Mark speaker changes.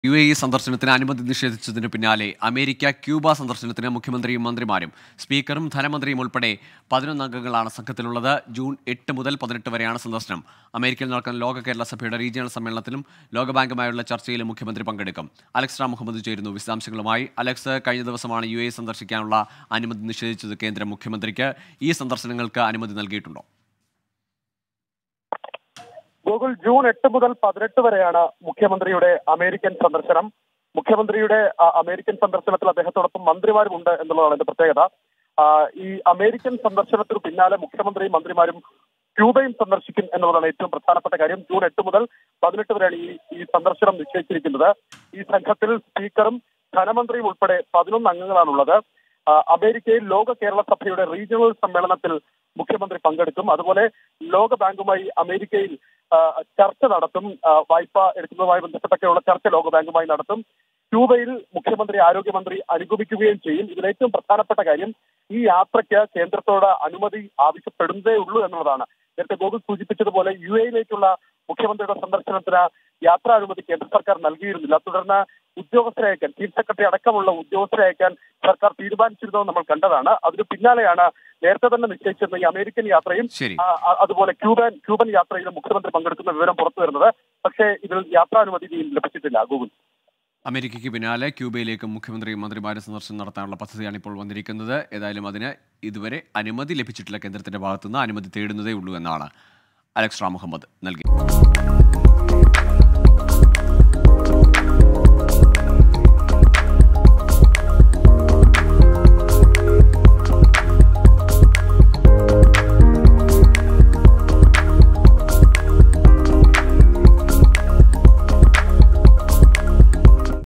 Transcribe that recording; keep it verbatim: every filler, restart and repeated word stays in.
Speaker 1: U A E സന്ദർശനത്തിന് അനുമതി നിഷേധിച്ചതിന് പിന്നാലെ അമേരിക്ക ക്യൂബ സന്ദർശനത്തിന് മുഖ്യമന്ത്രിയും മന്ത്രിമാരും സ്പീക്കറും ധനമന്ത്രിയും ഉൾപ്പെടെ പതിനൊന്ന് അംഗങ്ങളാണ് സംഘത്തിലുള്ളത്. ജൂൺ എട്ട് മുതൽ പതിനെട്ട് വരെയാണ് സന്ദർശനം. അമേരിക്കയിൽ നടക്കുന്ന ലോക കേരള സഭയുടെ റീജിയണൽ സമ്മേളനത്തിലും ലോകബാങ്കുമായുള്ള ചർച്ചയിലും മുഖ്യമന്ത്രി പങ്കെടുക്കും. അലക്സ് റാം മുഹമ്മദ് ചേരുന്നു വിശദാംശങ്ങളുമായി. അലക്സ്, കഴിഞ്ഞ ദിവസമാണ് യു എ ഇ സന്ദർശിക്കാനുള്ള അനുമതി നിഷേധിച്ചത് കേന്ദ്ര മുഖ്യമന്ത്രിക്ക്. ഈ സന്ദർശനങ്ങൾക്ക് അനുമതി നൽകിയിട്ടുണ്ടോ?
Speaker 2: ഗൂഗിൾ ജൂൺ എട്ട് മുതൽ പതിനെട്ട് വരെയാണ് മുഖ്യമന്ത്രിയുടെ അമേരിക്കൻ സന്ദർശനം. മുഖ്യമന്ത്രിയുടെ അമേരിക്കൻ സന്ദർശനത്തിൽ അദ്ദേഹത്തോടൊപ്പം മന്ത്രിമാരുമുണ്ട് എന്നുള്ളതാണ് എന്റെ പ്രത്യേകത. ഈ അമേരിക്കൻ സന്ദർശനത്തിന് പിന്നാലെ മുഖ്യമന്ത്രിയും മന്ത്രിമാരും ക്യൂബയും സന്ദർശിക്കും എന്നുള്ളതാണ് ഏറ്റവും പ്രധാനപ്പെട്ട കാര്യം. ജൂൺ എട്ട് മുതൽ പതിനെട്ട് വരെയാണ് ഈ ഈ സന്ദർശനം നിശ്ചയിച്ചിരിക്കുന്നത്. ഈ സംഘത്തിൽ സ്പീക്കറും ധനമന്ത്രിയും ഉൾപ്പെടെ പതിനൊന്ന് അംഗങ്ങളാണുള്ളത്. അമേരിക്കയിൽ ലോക കേരള സഭയുടെ റീജിയണൽ സമ്മേളനത്തിൽ മുഖ്യമന്ത്രി പങ്കെടുക്കും. അതുപോലെ ലോക ബാങ്കുമായി അമേരിക്കയിൽ ചർച്ച നടത്തും. വായ്പ എടുക്കുന്നതുമായി ബന്ധപ്പെട്ടൊക്കെയുള്ള ചർച്ച ലോകബാങ്കുമായി നടത്തും. ക്യൂബയിൽ മുഖ്യമന്ത്രി ആരോഗ്യമന്ത്രി അനുഗമിക്കുകയും ചെയ്യും. ഇതിലേറ്റവും പ്രധാനപ്പെട്ട കാര്യം ഈ യാത്രയ്ക്ക് കേന്ദ്രത്തോട് അനുമതി ആവശ്യപ്പെടുന്നതേ ഉള്ളൂ എന്നുള്ളതാണ്. നേരത്തെ ഗോകുൽ സൂചിപ്പിച്ചതുപോലെ യു എയിലേക്കുള്ള മുഖ്യമന്ത്രിയുടെ സന്ദർശനത്തിന് യാത്രാനുമതി കേന്ദ്ര സർക്കാർ നൽകിയിരുന്നില്ല. തുടർന്ന് ഉദ്യോഗസ്ഥരെ അയക്കാൻ, ചീഫ് സെക്രട്ടറി അടക്കമുള്ള ഉദ്യോഗസ്ഥരെ അയക്കാൻ സർക്കാർ തീരുമാനിച്ചിരുന്നത് നമ്മൾ കണ്ടതാണ്. അതിന് പിന്നാലെയാണ് നേരത്തെ തന്നെ നിശ്ചയിച്ചിരുന്ന ഈ അമേരിക്കൻ യാത്രയും അതുപോലെ ക്യൂബൻ ക്യൂബൻ യാത്രയിലും മുഖ്യമന്ത്രി പങ്കെടുക്കുന്ന വിവരം പുറത്തു വരുന്നത്. പക്ഷേ ഇതിൽ യാത്രാനുമതി ലഭിച്ചിട്ടില്ല. ഗൂഗിൾ
Speaker 1: അമേരിക്കയ്ക്ക് പിന്നാലെ ക്യൂബയിലേക്ക് മുഖ്യമന്ത്രി മന്ത്രിമാരെ സന്ദർശനം നടത്താനുള്ള പദ്ധതിയാണ് ഇപ്പോൾ വന്നിരിക്കുന്നത്. ഏതായാലും അതിന് ഇതുവരെ അനുമതി ലഭിച്ചിട്ടില്ല. കേന്ദ്രത്തിന്റെ ഭാഗത്തുനിന്ന് അനുമതി തേടുന്നതേ ഉള്ളൂ എന്നാണ് അലക്സ് റാം മുഹമ്മദ് നൽകിയത്.